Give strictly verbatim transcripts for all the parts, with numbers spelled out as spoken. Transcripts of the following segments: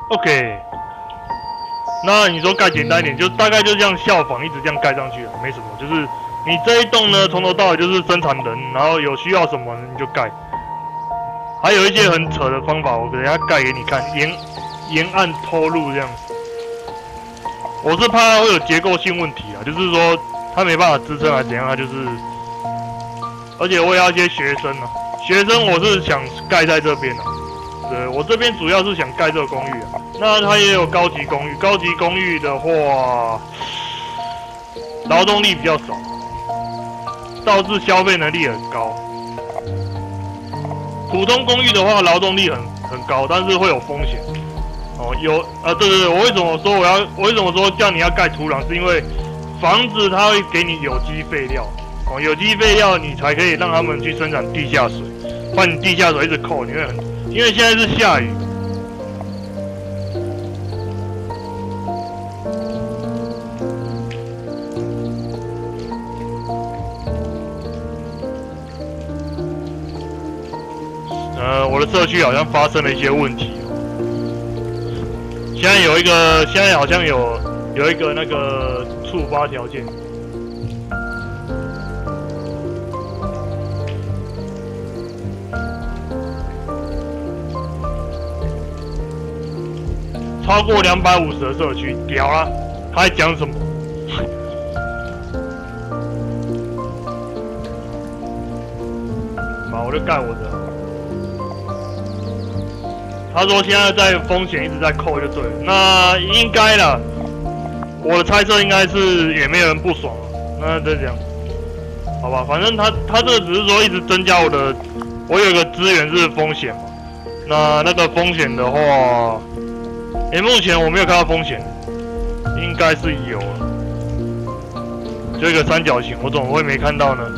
OK， 那你说盖简单一点，就大概就这样效仿，一直这样盖上去了，没什么。就是你这一栋呢，从头到尾就是生产人，然后有需要什么你就盖。还有一些很扯的方法，我等一下盖给你看，沿沿岸偷录这样。我是怕它会有结构性问题啊，就是说它没办法支撑还是怎样，它就是。而且我也要一些学生啊，学生我是想盖在这边啊。对，我这边主要是想盖这个公寓啊，那它也有高级公寓，高级公寓的话，劳动力比较少，导致消费能力很高。普通公寓的话，劳动力很很高，但是会有风险。哦，有啊，对对对，我为什么说我要，我为什么说叫你要盖土壤，是因为房子它会给你有机废料，哦，有机废料你才可以让他们去生产地下水，不然你地下水一直扣，你会很。因为现在是下雨，呃，我的社区好像发生了一些问题。现在有一个，现在好像有有一个那个触发条件。超过两百五十的社区，屌啦！他在讲什么？好，我就盖我的。他说现在在风险一直在扣，就对了。那应该啦，我的猜测应该是也没有人不爽啊。那再讲，好吧，反正他他这个只是说一直增加我的，我有一个资源是风险嘛。那那个风险的话。诶，目前我没有看到风险，应该是有了。就一个三角形，我怎么会没看到呢？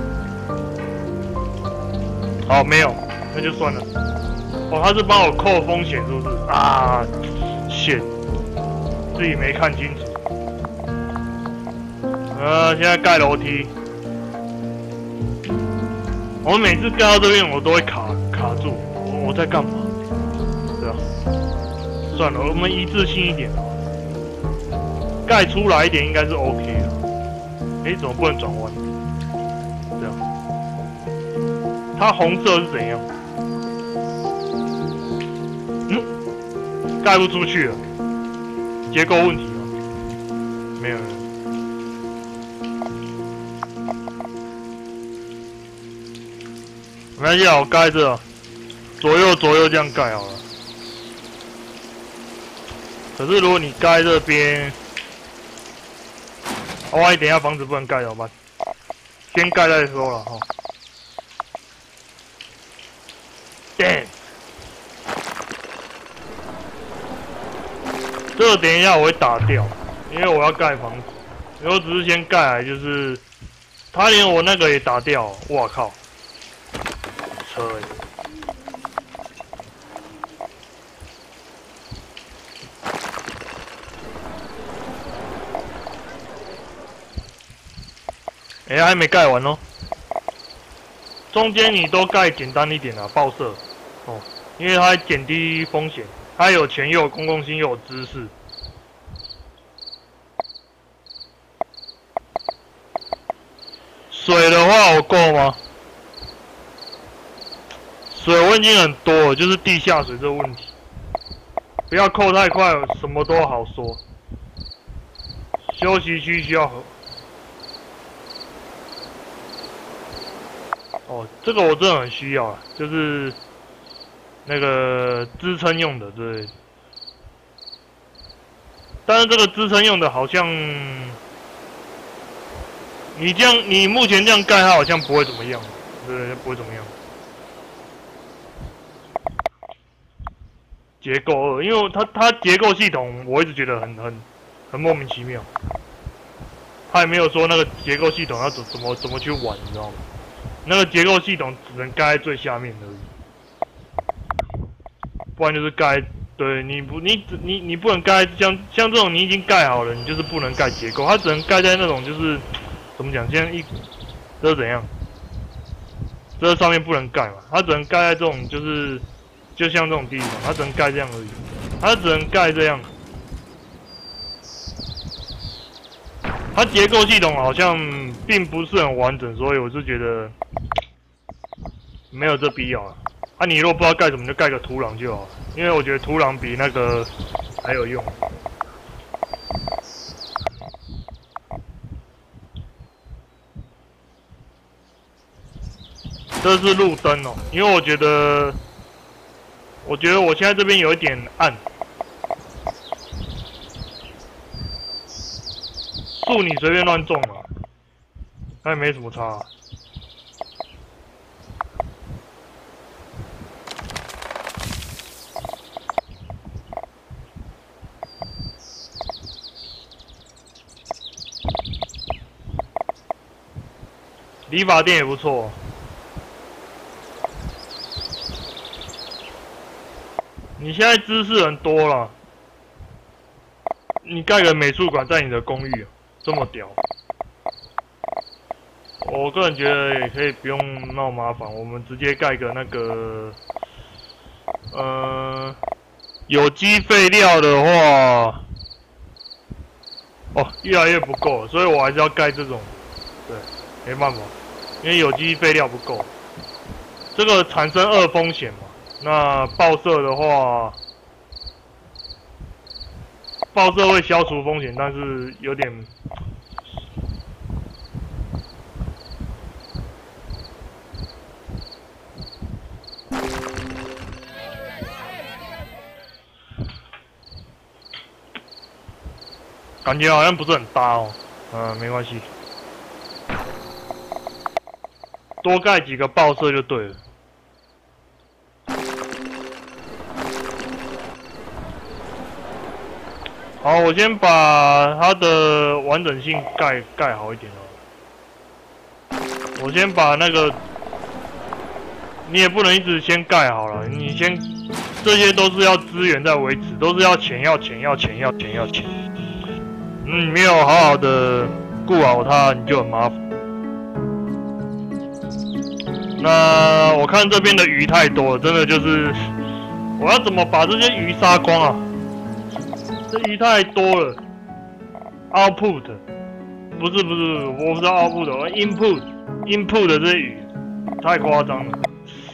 好，没有，那就算了。哦，他是帮我扣风险，是不是？啊，险，自己没看清楚。呃，现在盖楼梯，我每次盖到这边，我都会卡卡住，我我在干嘛？对啊。算了，我们一致性一点啊，盖出来一点应该是 OK 的。哎、欸，怎么不能转弯？这样，它红色是怎样？嗯，盖不出去了，结构问题吗？没有，没有。没关系啊，我盖这，左右左右这样盖好了。可是如果你盖这边，万一等一下房子不能盖怎么办？先盖再说了哈。damn， 这个等一下我会打掉，因为我要盖房子。如果只是先盖来，就是他连我那个也打掉，我靠，车欸。哎、欸，还没盖完哦。中间你都盖简单一点啊，报社哦，因为它减低风险，它有钱又有公共性又有知识。水的话我够吗？水我已经很多了，就是地下水这个问题，不要扣太快，什么都好说。休息区需要和。哦，这个我真的很需要啊，就是那个支撑用的，对。但是这个支撑用的好像，你这样，你目前这样盖，它好像不会怎么样，对，不会怎么样。结构二，因为它它结构系统，我一直觉得很很很莫名其妙。他也没有说那个结构系统要怎怎么怎么去玩，你知道吗？那个结构系统只能盖在最下面而已，不然就是盖。对，你不你你你不能盖像像这种你已经盖好了，你就是不能盖结构，它只能盖在那种就是怎么讲，现在一这是怎样？这上面不能盖嘛，它只能盖在这种就是就像这种地方，它只能盖这样而已。 它只能盖这样。它结构系统好像并不是很完整，所以我是觉得没有这必要啊。啊，你如果不知道盖什么，就盖个土壤就好了，因为我觉得土壤比那个还有用。这是路灯哦，因为我觉得，我觉得我现在这边有一点暗。 树你随便乱种嘛，它也没什么差、啊。理发店也不错。你现在知识很多了，你盖个美术馆在你的公寓。 这么屌，我个人觉得也可以不用闹麻烦，我们直接盖个那个，呃，有机废料的话，哦，越来越不够，所以我还是要盖这种，对，没办法，因为有机废料不够，这个产生二风险嘛，那爆射的话。 爆射会消除风险，但是有点感觉好像不是很搭哦。嗯，没关系，多盖几个爆射就对了。 好，我先把它的完整性盖盖好一点哦。我先把那个，你也不能一直先盖好了，你先，这些都是要资源在维持，都是要钱要钱要钱要钱要钱。嗯，没有好好的顾好它，你就很麻烦。那我看这边的鱼太多了，真的就是，我要怎么把这些鱼杀光啊？ 这鱼太多了 ，output 不是不是，我不知道 output， 我 input input 的这些鱼太夸张了。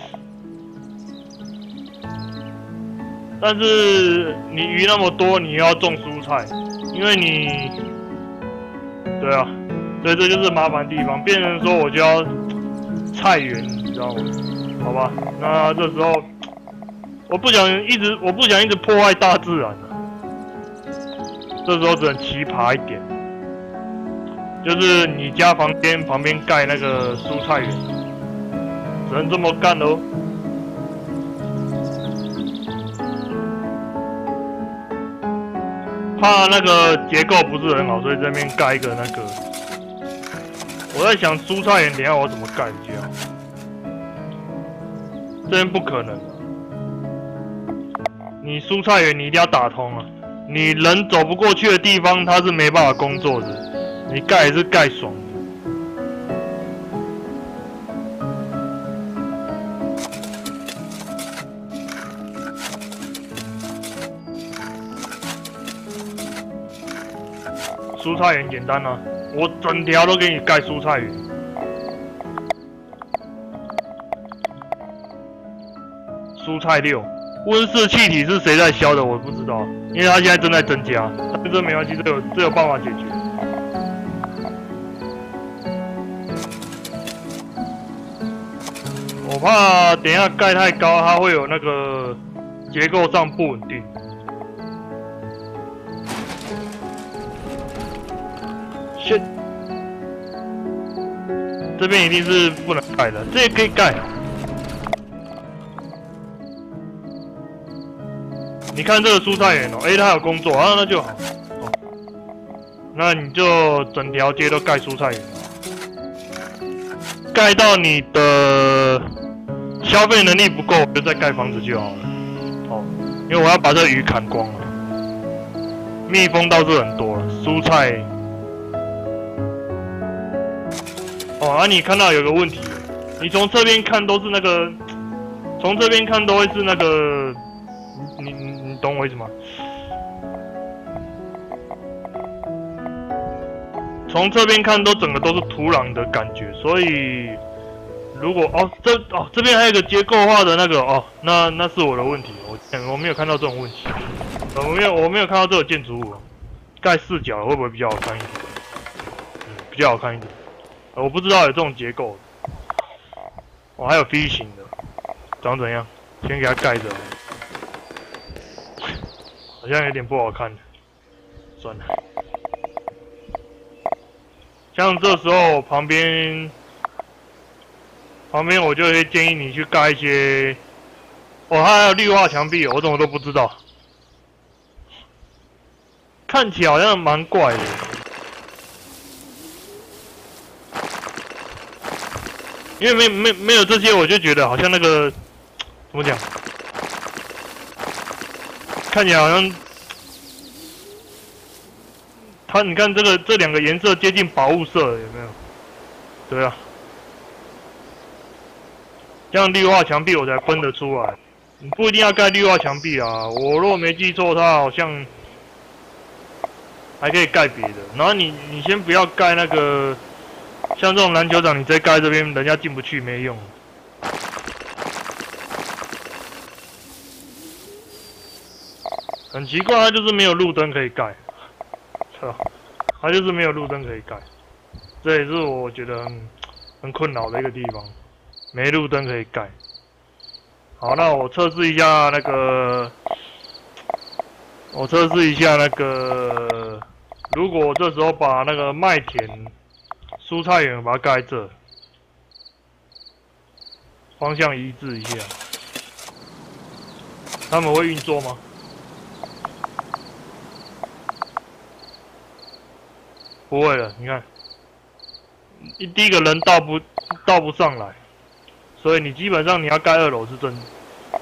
但是你鱼那么多，你要种蔬菜，因为你，对啊，所以这就是麻烦的地方，变成说我就要菜园，你知道吗？好吧，那这时候我不想一直，我不想一直破坏大自然啊。 这时候只能奇葩一点，就是你家房间旁边盖那个蔬菜园，只能这么干喽。怕那个结构不是很好，所以这边盖一个那个。我在想蔬菜园等一下我怎么盖比较好？这边不可能，你蔬菜园你一定要打通啊。 你人走不过去的地方，它是没办法工作的。你盖也是盖爽的。蔬菜园简单啊，我整条都给你盖蔬菜园。蔬菜六。 温室气体是谁在消的？我不知道，因为它现在正在增加。但这没关系，这有这有办法解决。我怕等一下盖太高，它会有那个结构上不稳定。shit， 这边一定是不能盖的，这也可以盖。 你看这个蔬菜园哦，哎，它有工作啊，那就好。哦，那你就整条街都盖蔬菜园，盖到你的消费能力不够，就再盖房子就好了。哦，因为我要把这鱼砍光了。蜜蜂倒是很多了，蔬菜。哦，啊，你看到有个问题，你从这边看都是那个，从这边看都会是那个。 你你你懂我意思吗？从这边看都整个都是土壤的感觉，所以如果哦这哦这边还有一个结构化的那个哦，那那是我的问题，我我没有看到这种问题，我没有我没有看到这个建筑物，盖四角会不会比较好看一点？嗯，比较好看一点。我不知道有这种结构。哦，还有 V 型的，长怎样？先给它盖着，好像有点不好看，算了。像这时候旁边，旁边我就会建议你去盖一些，哦，它还有绿化墙壁，我怎么都不知道，看起来好像蛮怪的。因为没没没有这些，我就觉得好像那个怎么讲，看起来好像它，你看这个这两个颜色接近保护色，有没有？对啊，这样绿化墙壁我才分得出来。你不一定要盖绿化墙壁啊，我如果没记错，它好像还可以盖别的。然后你你先不要盖那个。像这种篮球场，你直接盖这边，人家进不去，没用。很奇怪，它就是没有路灯可以盖，操，它就是没有路灯可以盖，这也是我觉得很很困扰的一个地方，没路灯可以盖。好，那我测试一下那个，我测试一下那个，如果我这时候把那个麦田。蔬菜园把它盖这，方向一致一下，他们会运作吗？不会了，你看，一第一个人到不到不上来，所以你基本上你要盖二楼是真的。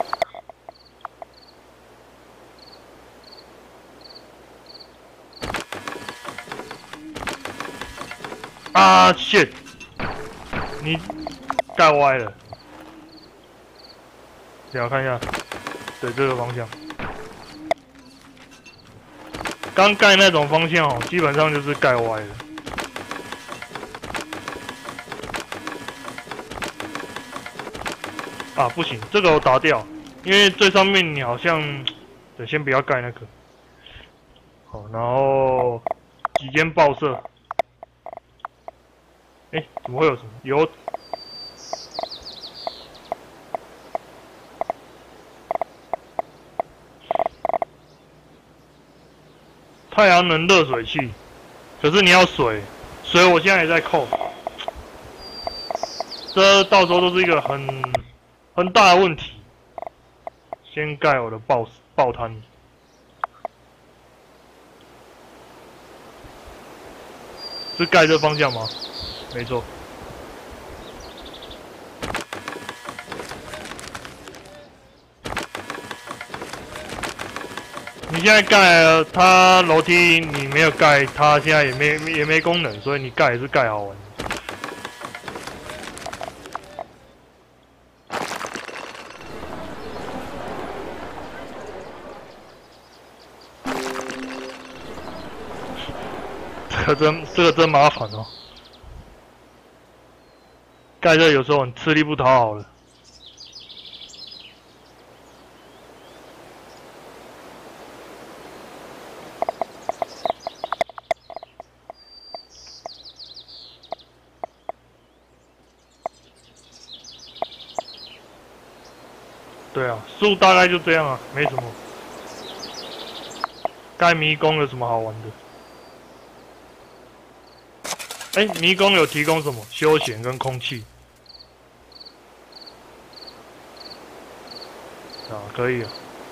啊 shit！ 你盖歪了，等下看一下，对这个方向。刚盖那种方向哦，基本上就是盖歪了。啊，不行，这个我打掉，因为最上面你好像，对，先不要盖那个。好，然后几间报社。哎，怎么会有什么有？太阳能热水器，可是你要水，水我现在也在扣，这到时候都是一个很很大的问题。先盖我的爆爆摊，是盖这方向吗？没错。你现在盖了，它楼梯你没有盖，它现在也没也没功能，所以你盖也是盖好玩的。这个真这个真麻烦哦。盖这有时候很吃力不讨好的。对啊，树大概就这样啊，没什么。盖迷宫有什么好玩的？哎，迷宫有提供什么？休闲跟空气。啊，可以啊。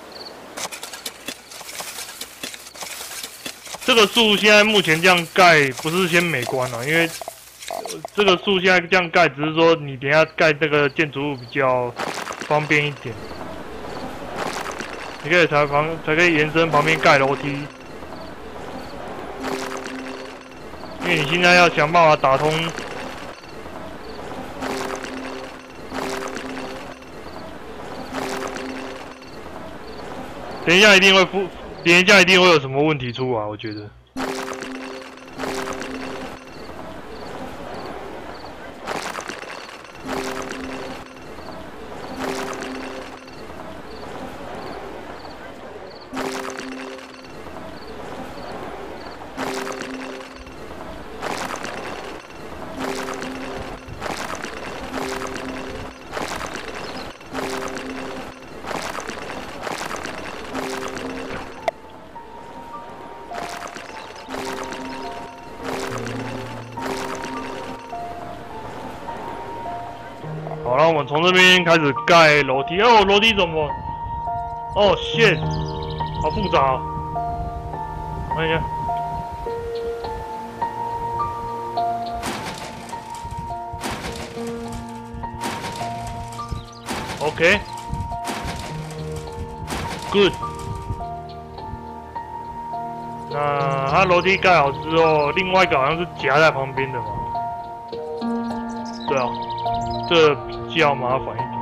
这个树现在目前这样盖，不是先美观啊，因为这个树现在这样盖，只是说你等一下盖这个建筑物比较方便一点。你可以才旁才可以延伸旁边盖楼梯，因为你现在要想办法打通。 等一下一定会复，等一下一定会有什么问题出来，我觉得。好，然后我们从这边开始盖楼梯。哦，楼梯怎么？哦，shit，好复杂哦。看一下。OK。Good。那它楼梯盖好之后，另外一个好像是夹在旁边的嘛。对啊。这比较麻烦一点。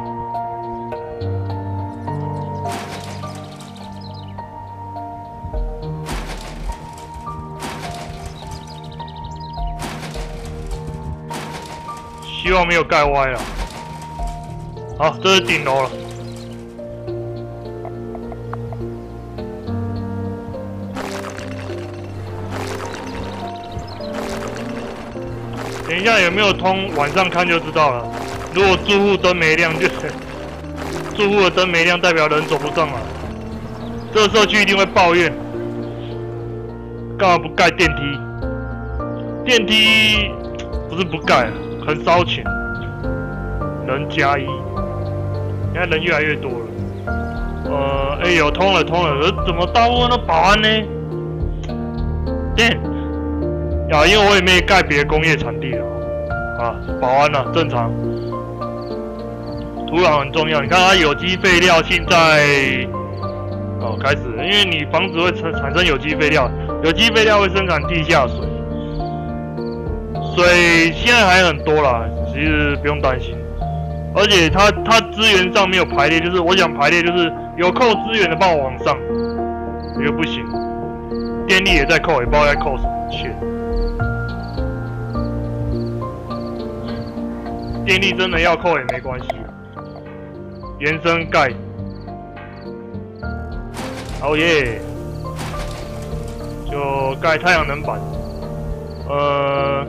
希望没有盖歪了。好，这是顶楼了。等一下有没有通，晚上看就知道了。如果住户灯没亮，就住户的灯没亮，代表人走不上来。这个社区一定会抱怨，干嘛不盖电梯？电梯不是不盖，很烧钱。人加一，现在人越来越多了。呃，哎、欸，有通了通了，可是怎么大部分都保安呢？对，呀，因为我也没盖别的工业产地了。啊，保安啊，正常。土壤很重要，你看它有机废料现在哦开始，因为你房子会产产生有机废料，有机废料会生产地下水，水现在还很多啦，其实不用担心。而且它它资源上没有排列，就是我想排列就是有扣资源的帮我往上，这个不行，电力也在扣，也不知道在扣什么钱。电力真的要扣也没关系。延伸盖，哦耶，就盖太阳能板。呃，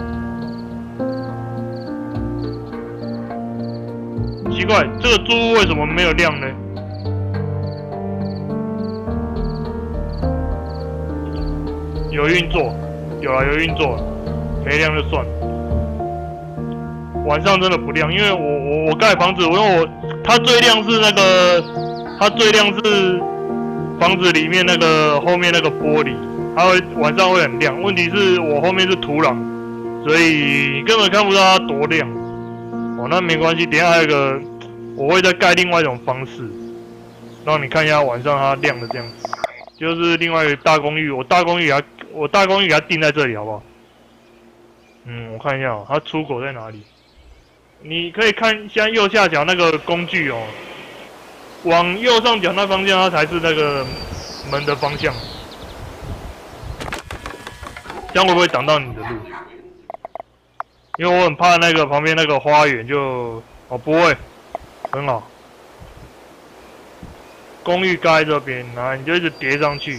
奇怪，这个猪屋为什么没有亮呢？有运作，有啊，有运作，没亮就算了。晚上真的不亮，因为我我我盖房子，因为我它最亮是那个，它最亮是房子里面那个后面那个玻璃，它会晚上会很亮。问题是我后面是土壤，所以你根本看不到它多亮。哦，那没关系，等一下还有一个，我会再盖另外一种方式，让你看一下晚上它亮的这样子，就是另外一个大公寓，我大公寓给它，我大公寓给它定在这里好不好？嗯，我看一下哦，它出口在哪里？你可以看现在右下角那个工具哦，往右上角那方向，它才是那个门的方向。这样会不会挡到你的路？因为我很怕那个旁边那个花园就哦不会，很好。公寓盖这边，然后你就一直叠上去。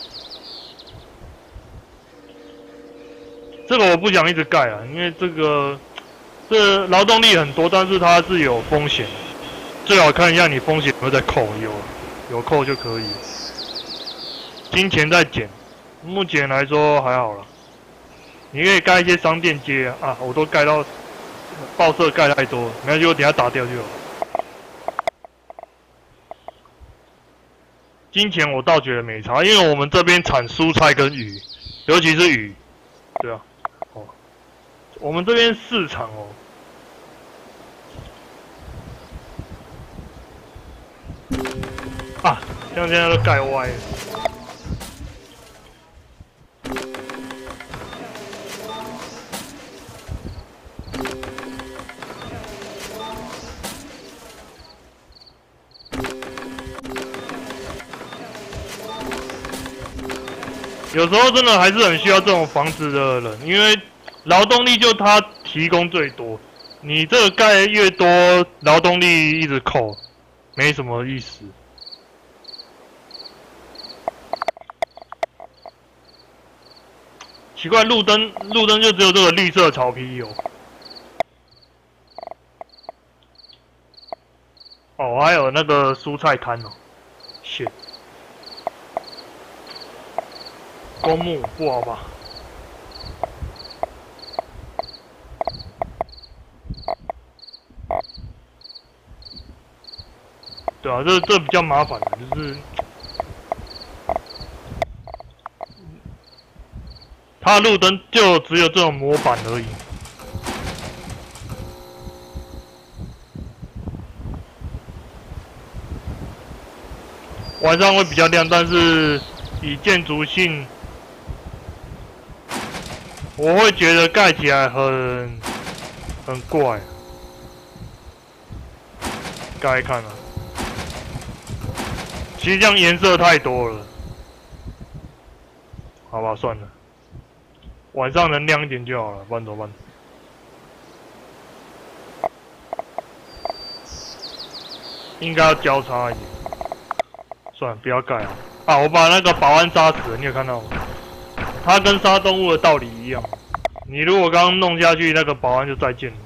这个我不想一直盖啊，因为这个。这劳动力很多，但是它是有风险，最好看一下你风险有没有在扣，有有扣就可以。金钱在减，目前来说还好啦。你可以盖一些商店街啊，啊我都盖到报社盖太多，没关系，我等下打掉就好。金钱我倒觉得没差，因为我们这边产蔬菜跟鱼，尤其是鱼，对啊。我们这边市场哦，啊，像现在都盖歪了。 有时候真的还是很需要这种房子的人，因为劳动力就他提供最多，你这个盖越多，劳动力一直扣，没什么意思。奇怪，路灯路灯就只有这个绿色草皮有。哦，还有那个蔬菜摊哦，shit。公墓不好吧？对啊，这这比较麻烦的，就是它的路灯就只有这种模板而已。晚上会比较亮，但是以建筑性。我会觉得盖起来很很怪，盖看啊，其实这样颜色太多了，好吧，算了，晚上能亮一点就好了，不然怎么办？应该要交叉一点，算了，不要盖了。啊，我把那个保安杀死了，你有看到吗？它跟杀动物的道理一样，你如果刚刚弄下去，那个保安就再见了。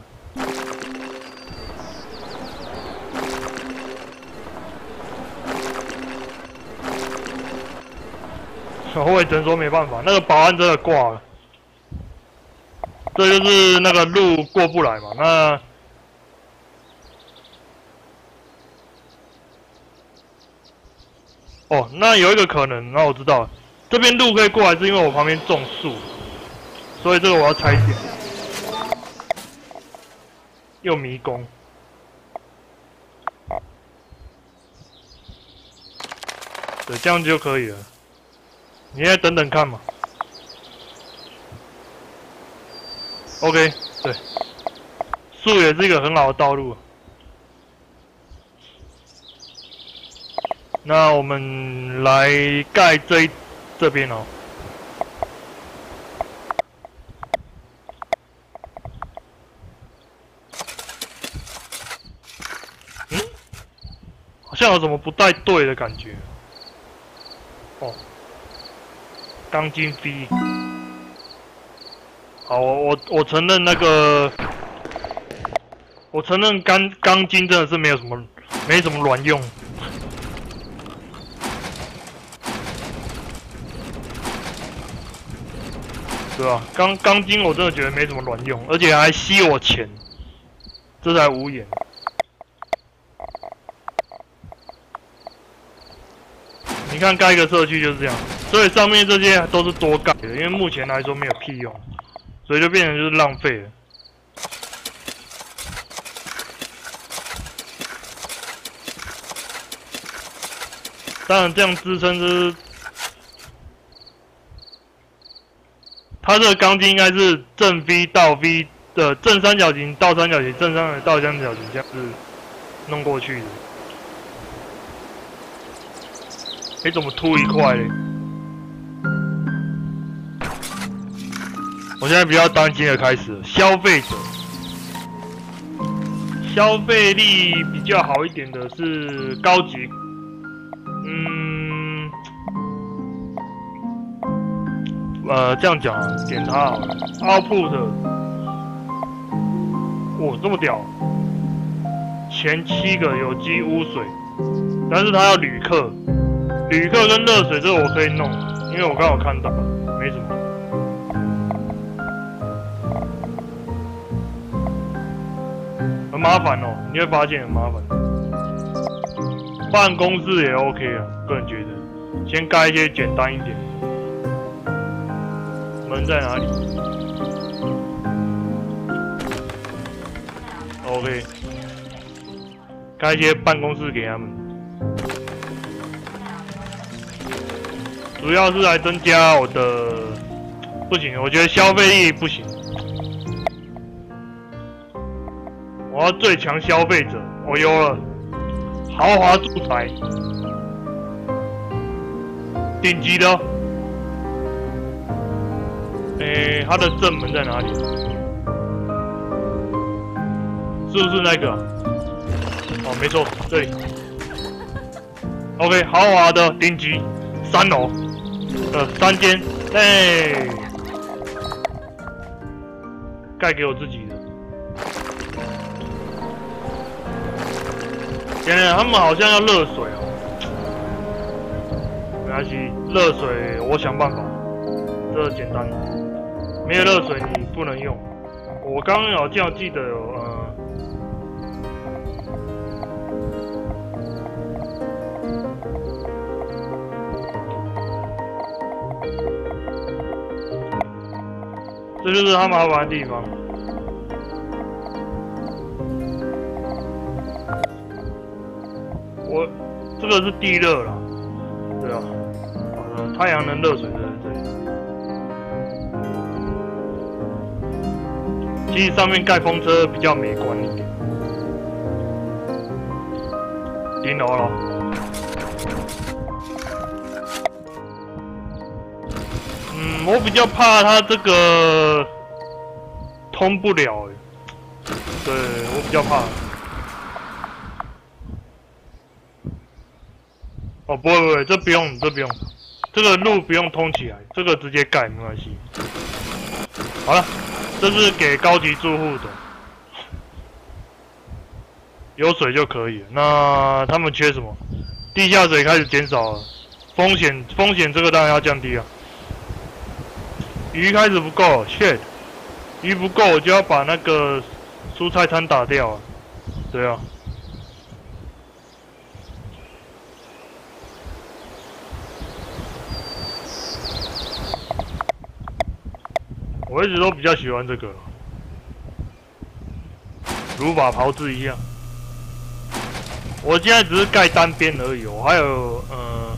我也只能说没办法，那个保安真的挂了，这就是那个路过不来嘛。那哦，那有一个可能，那我知道了，这边路可以过来，是因为我旁边种树，所以这个我要拆掉。又迷宫，对，这样就可以了。你再等等看嘛。OK， 对，树也是一个很好的道路。那我们来盖这这边哦。嗯，好像有什么不太对的感觉。哦，钢筋 V。好，我我我承认那个，我承认钢钢筋真的是没有什么没什么卵用。对吧？钢钢筋我真的觉得没什么卵用，而且还吸我钱，这才无言。你看盖一个社区就是这样，所以上面这些都是多盖的，因为目前来说没有屁用，所以就变成就是浪费了。当然这样支撑就是。它这个钢筋应该是正 V 到 V 的正三角形到三角形，正三角形到三角形，这样子弄过去的。哎，怎么凸一块嘞？我现在比较担心的开始了，消费者消费力比较好一点的是高级，嗯。呃，这样讲啊，点它好了 ，output， 哇，这么屌！前七个有机污水，但是它要旅客，旅客跟热水这个我可以弄，因为我刚好看到，没什么。很麻烦哦，你会发现很麻烦。办公室也 OK 啊，个人觉得，先盖一些简单一点。门在哪里 ？OK， 开一些办公室给他们，主要是来增加我的，不行，我觉得消费力不行，我要最强消费者，我有了，豪华住宅，顶级的。 诶，它的正门在哪里？是不是那个、啊？哦，没错，这里。OK， 豪华的顶级三楼，呃，三间，哎，盖给我自己的。天哪，他们好像要热水哦。没关系，热水我想办法，这简单。没有热水你不能用。我刚刚好像记得有呃。这就是他麻烦的地方。我这个是地热啦，对啊，呃，太阳能热水在这里。其实上面盖风车比较美观一点。顶楼了。嗯，我比较怕它这个通不了，对我比较怕。哦，不会不会，这不用，这不用，这个路不用通起来，这个直接盖没关系。好了，这是给高级住户的，有水就可以了。那他们缺什么？地下水开始减少了，风险风险这个当然要降低啊。鱼开始不够 ，shit， 鱼不够我就要把那个蔬菜摊打掉啊。对啊。我一直都比较喜欢这个，如法炮制一样。我现在只是盖单边而已，我还有呃，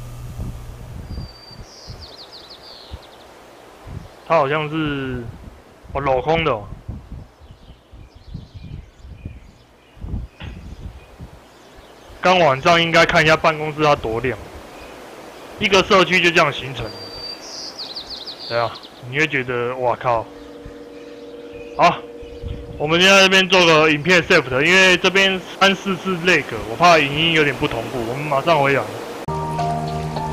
它好像是哦镂空的、哦。刚晚上应该看一下办公室它多亮，一个社区就这样形成。对啊。你会觉得哇靠！好，我们先在这边做个影片 save 的，因为这边三四次 lag， 我怕影音有点不同步。我们马上回来。